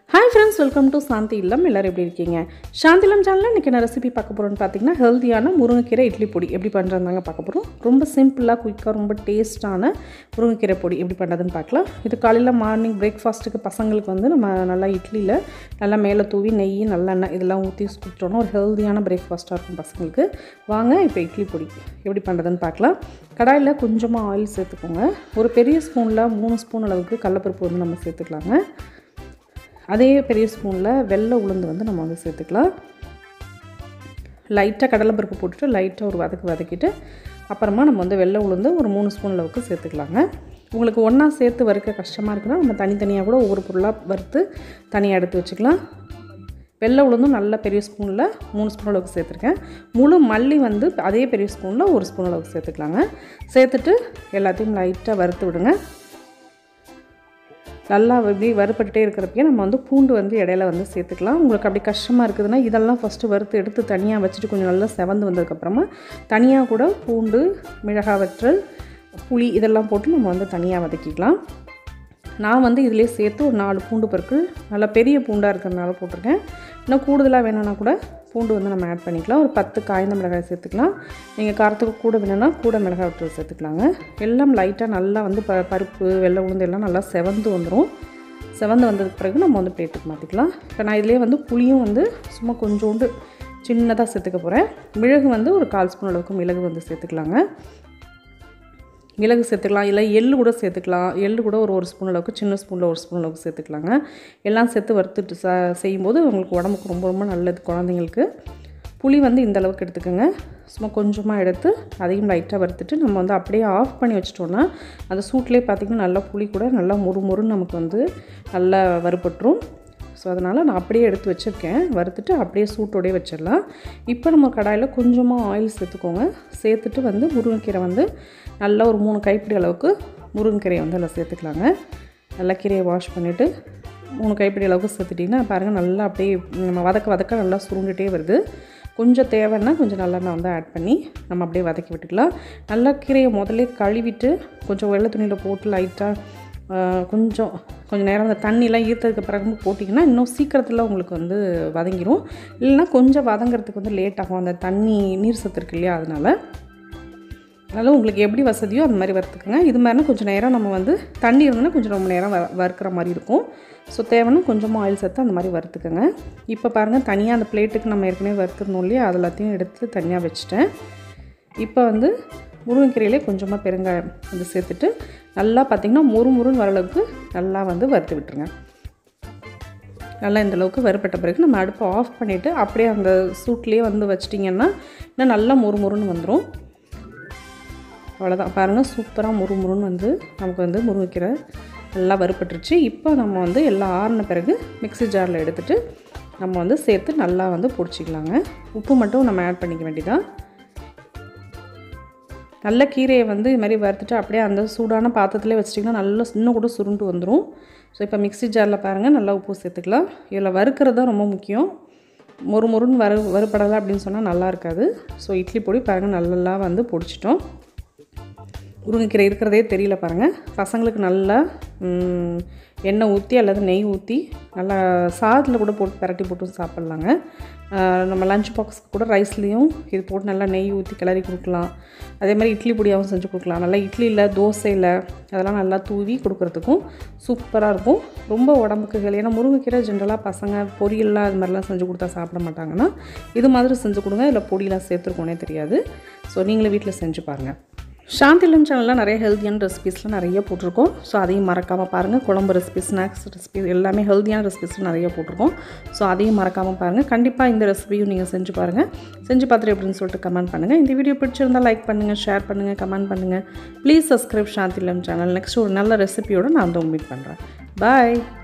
Hi friends, welcome to Shanthi Illam. எல்லாரும் எப்படி இருக்கீங்க? Shanthi Illam சேனல்ல இன்னைக்கு என்ன ரெசிபி பார்க்க போறோம்னு பாத்தீங்கன்னா ஹெல்தியான முருங்கைக்கீரை இட்லி பொடி எப்படி பண்றதுன்னு பார்க்க போறோம். ரொம்ப சிம்பிளா குயிக்கா ரொம்ப டேஸ்டான முருங்கைக்கீரை பொடி எப்படி பண்றதுன்னு பார்க்கலாம். இது காலையில மார்னிங் பிரேக்ஃபாஸ்ட்க்கு பசங்களுக்கு வந்து நம்ம நல்லா இட்லில நல்லா மேலே தூவி நெய் நல்லெண்ணெய் இதெல்லாம் ஊத்தி சுட்டோம்னா ஒரு ஹெல்தியான பிரேக்ஃபாஸ்டா இருக்கும் பசங்களுக்கு. வாங்க இப்போ இட்லி பொடி எப்படி பண்றதுன்னு பார்க்கலாம். கடாயில கொஞ்சமா ஆயில் சேர்த்துக்கோங்க. ஒரு பெரிய ஸ்பூன்ல 3 ஸ்பூன் அளவுக்கு கடலைப்பருப்பு வந்து நம்ம சேர்த்துக்கலாங்க. அதே பெரிய ஸ்பூன்ல வெள்ளை உளுந்து வந்து நம்ம வந்து சேர்த்துக்கலாம். லைட்டா கடலைப்பருப்பு போட்டுட்டு லைட்டா ஒரு வதக்கிட்டு அப்புறமா நம்ம வந்து வெள்ளை உளுந்து ஒரு 3 ஸ்பூன் அளவுக்கு சேர்த்துக்கலாங்க. உங்களுக்கு ஒண்ணா சேர்த்து வறுக்க கஷ்டமா இருக்குன்னா நம்ம தனித்தனியா கூட ஒவ்வொரு பொருளா வறுத்து தனியா எடுத்து வச்சுக்கலாம். வெள்ளை உளுந்தும் நல்ல பெரிய ஸ்பூன்ல 3 ஸ்பூன் அளவுக்கு சேர்த்துருக்கேன். முழு மல்லி வந்து அதே பெரிய ஸ்பூன்ல 1 ஸ்பூன் அளவுக்கு சேர்த்துக்கலாங்க. சேர்த்துட்டு எல்லாத்தையும் லைட்டா வறுத்து விடுங்க. நல்லா இப்படி வறுபட்டுட்டே இருக்கிறப்பயே நம்ம வந்து பூண்டு வந்து இடையில வந்து சேர்த்துக்கலாம். உங்களுக்கு அப்படி கஷ்டமாக இருக்குதுன்னா இதெல்லாம் ஃபஸ்ட்டு வறுத்து எடுத்து தனியாக வச்சுட்டு கொஞ்சம் நல்லா செவந்து வந்ததுக்கப்புறமா தனியாக கூட பூண்டு, மிளகாய் வற்றல், புளி இதெல்லாம் போட்டு நம்ம வந்து தனியாக வதக்கிக்கலாம். நான் வந்து இதிலே சேர்த்து ஒரு 4 பூண்டு பற்கள் நல்லா பெரிய பூண்டாக இருக்கிறதுனால போட்டிருக்கேன். இன்னும் கூடுதலாக வேணும்னா கூட பூண்டு வந்து நம்ம ஆட் பண்ணிக்கலாம். ஒரு 10 காய்ந்த மிளகாய் சேர்த்துக்கலாம். நீங்கள் காரத்துக்கு கூட வேணும்னா கூட மிளகாய் வற்றல் சேர்த்துக்கலாங்க. எல்லாம் லைட்டாக நல்லா வந்து பருப்பு வெள்ளை உளுந்து எல்லாம் நல்லா செவந்து வந்துடும். செவந்து வந்ததுக்கு பிறகு நம்ம வந்து பிளேட்டுக்கு மாற்றிக்கலாம். இப்போ நான் இதிலே வந்து புளியும் வந்து சும்மா கொஞ்சோண்டு சின்னதாக சேர்த்துக்க போகிறேன். மிளகு வந்து ஒரு 1/4 ஸ்பூன் அளவுக்கு மிளகு வந்து சேர்த்துக்கலாங்க. மிளகு சேர்த்துக்கலாம், இல்லை எள்ளு கூட சேர்த்துக்கலாம். எள்ளு கூட ஒரு 1 ஸ்பூன் அளவுக்கு சின்ன ஸ்பூனில் 1 ஸ்பூன் அளவுக்கு சேர்த்துக்கலாங்க. எல்லாம் சேர்த்து வறுத்துட்டு செய்யும்போது உங்களுக்கு உடம்புக்கு ரொம்ப ரொம்ப நல்லது குழந்தைங்களுக்கு. புளி வந்து இந்த அளவுக்கு எடுத்துக்கோங்க. சும்மா கொஞ்சமாக எடுத்து அதையும் லைட்டாக வறுத்துட்டு நம்ம வந்து அப்படியே ஆஃப் பண்ணி வச்சிட்டோன்னா அந்த சூட்லேயே பார்த்திங்கன்னா நல்லா புளி கூட நல்லா முறுமுறுன்னு நமக்கு வந்து நல்லா வறுபட்டுரும். ஸோ அதனால் நான் அப்படியே எடுத்து வச்சுருக்கேன். வறுத்துட்டு அப்படியே சூட்டோடே வச்சிடலாம். இப்போ நம்ம கடாயில் கொஞ்சமாக ஆயில் சேர்த்துக்கோங்க. சேர்த்துட்டு வந்து முருங்கைக்கீரை வந்து நல்லா ஒரு 3 கைப்பிடி அளவுக்கு முருங்கைக்கீரையை வந்து அதில் சேர்த்துக்கலாங்க. நல்லா கீரையை வாஷ் பண்ணிவிட்டு 3 கைப்பிடி அளவுக்கு சேர்த்துட்டிங்கன்னா பாருங்கள் நல்லா அப்படியே நம்ம வதக்க நல்லா சுருண்டுகிட்டே வருது. கொஞ்சம் தேவைன்னா கொஞ்சம் நல்லெண்ணெய் வந்து ஆட் பண்ணி நம்ம அப்படியே வதக்கி விட்டுக்கலாம். நல்லா கீரையை முதல்ல கழுவிட்டு கொஞ்சம் வெள்ளை துணியில் போட்டு லைட்டாக கொஞ்சம் நேரம் அந்த தண்ணியெலாம் ஈர்த்ததுக்கு பிறகு போட்டிங்கன்னா இன்னும் சீக்கிரத்தில் உங்களுக்கு வந்து வதங்கிடும். இல்லைன்னா கொஞ்சம் வதங்கிறதுக்கு வந்து லேட் ஆகும். அந்த தண்ணி நீர் சத்து இருக்கு இல்லையா, அதனால் உங்களுக்கு எப்படி வசதியோ அந்த மாதிரி வறுத்துக்குங்க. இது மாதிரினா கொஞ்சம் நேரம் நம்ம வந்து தண்ணி இருந்ததுன்னா கொஞ்சம் ரொம்ப நேரம் வறுக்கிற மாதிரி இருக்கும். ஸோ தேவைன்னா கொஞ்சமாக ஆயில் சேர்த்து அந்த மாதிரி வறுத்துக்கோங்க. இப்போ பாருங்கள் தனியாக அந்த பிளேட்டுக்கு நம்ம ஏற்கனவே வறுத்துருந்தோம் இல்லையா, அது எல்லாத்தையும் எடுத்து தனியாக வச்சுட்டேன். இப்போ வந்து முருங்கைக்கீரையிலே கொஞ்சமாக பெருங்காயம் வந்து சேர்த்துட்டு நல்லா பார்த்திங்கன்னா முறுமுறுன்னு வர அளவுக்கு நல்லா வந்து வறுத்து விட்டுருங்க. நல்லா இந்தளவுக்கு வறுப்பட்ட பிறகு நம்ம அடுப்பை ஆஃப் பண்ணிவிட்டு அப்படியே அந்த சூட்லேயே வந்து வச்சிட்டிங்கன்னா இன்னும் நல்லா முறுமுறுன்னு வந்துடும். அவ்வளோதான் பாருங்கள், சூப்பராக முறுமுறுன்னு வந்து நமக்கு வந்து முருங்கைக்கீரை நல்லா வறுப்பட்டுருச்சு. இப்போ நம்ம வந்து எல்லாம் ஆறின பிறகு மிக்ஸி ஜாரில் எடுத்துகிட்டு நம்ம வந்து சேர்த்து நல்லா வந்து பொடிச்சிக்கலாங்க. உப்பு மட்டும் நம்ம ஆட் பண்ணிக்க வேண்டியதான். நல்ல கீரையை வந்து இது மாதிரி வறுத்துட்டு அப்படியே அந்த சூடான பாத்திரத்துலேயே வச்சிட்டிங்கன்னா நல்லா இன்னும் கூட சுருண்டு வந்துடும். ஸோ இப்போ மிக்ஸி ஜாரில் பாருங்கள் நல்லா உப்பு சேர்த்துக்கலாம். இதில் வறுக்கிறது தான் ரொம்ப முக்கியம். முறுமுறுன்னு வறுப்படலை அப்படின்னு சொன்னால் நல்லா இருக்காது. ஸோ இட்லி பொடி பாருங்கள் நல்லா வந்து பொடிச்சிட்டோம். முருங்கைக்கீரை இருக்கிறதே தெரியல பாருங்கள். பசங்களுக்கு நல்லா எண்ணெய் ஊற்றி அல்லது நெய் ஊற்றி நல்லா சாதத்தில் கூட போட்டு பரட்டி போட்டு சாப்பிட்லாங்க. நம்ம லஞ்ச் பாக்ஸ்க்கு கூட ரைஸ்லேயும் இது போட்டு நல்லா நெய் ஊற்றி கிளறி கொடுக்கலாம். அதே மாதிரி இட்லி பொடியாகவும் செஞ்சு கொடுக்கலாம். நல்லா இட்லியில் தோசையில் அதெல்லாம் நல்லா தூவி கொடுக்குறதுக்கும் சூப்பராக இருக்கும். ரொம்ப உடம்புக்கு ஹெல்தி. ஏன்னா முருங்கைக்கீரை ஜென்ரலாக பசங்க பொரியல்லாம் அது மாதிரிலாம் செஞ்சு கொடுத்தா சாப்பிட மாட்டாங்கன்னா இது மாதிரி செஞ்சு கொடுங்க. இதில் பொடியெலாம் சேர்த்துருக்கோனே தெரியாது. ஸோ நீங்களே வீட்டில் செஞ்சு பாருங்கள். ஷாந்தி இல்லம் சேனலில் நிறைய ஹெல்த்தியான ரெசிபீஸ்லாம் நிறைய போட்டிருக்கோம். ஸோ அதையும் மறக்காமல் பாருங்கள். குழம்பு ரெசிபி, ஸ்நாக்ஸ் ரெசிபி எல்லாமே ஹெல்த்தியான ரெசிபீஸ்லாம் நிறைய போட்டிருக்கோம். ஸோ அதையும் மறக்காமல் பாருங்கள். கண்டிப்பாக இந்த ரெசிபியும் நீங்கள் செஞ்சு பாருங்கள். செஞ்சு பார்த்துட்டு எப்படின்னு சொல்லிட்டு கமெண்ட் பண்ணுங்கள். இந்த வீடியோ பிடிச்சிருந்தால் லைக் பண்ணுங்கள், ஷேர் பண்ணுங்கள், கமெண்ட் பண்ணுங்கள். ப்ளீஸ் சப்ஸ்கிரைப் ஷாந்தி இல்லம் சேனல். நெக்ஸ்ட் ஒரு நல்ல ரெசிபியோடு நான் வந்து மீட் பண்ணுறேன். பாய்.